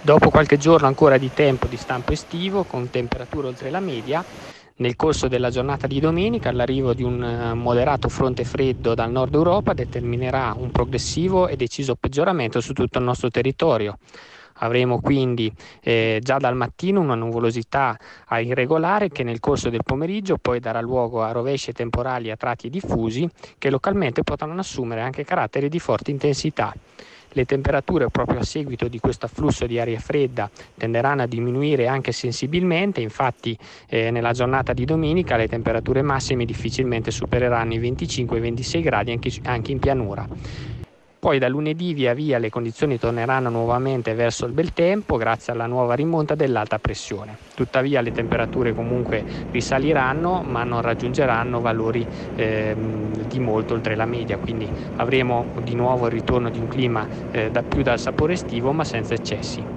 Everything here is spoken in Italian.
Dopo qualche giorno ancora di tempo di stampo estivo, con temperature oltre la media, nel corso della giornata di domenica l'arrivo di un moderato fronte freddo dal nord Europa determinerà un progressivo e deciso peggioramento su tutto il nostro territorio. Avremo quindi già dal mattino una nuvolosità irregolare che nel corso del pomeriggio poi darà luogo a rovesci temporali a tratti diffusi che localmente potranno assumere anche caratteri di forte intensità. Le temperature proprio a seguito di questo afflusso di aria fredda tenderanno a diminuire anche sensibilmente, infatti nella giornata di domenica le temperature massime difficilmente supereranno i 25-26 gradi anche in pianura. Poi da lunedì via via le condizioni torneranno nuovamente verso il bel tempo grazie alla nuova rimonta dell'alta pressione. Tuttavia le temperature comunque risaliranno ma non raggiungeranno valori di molto oltre la media, quindi avremo di nuovo il ritorno di un clima più dal sapore estivo ma senza eccessi.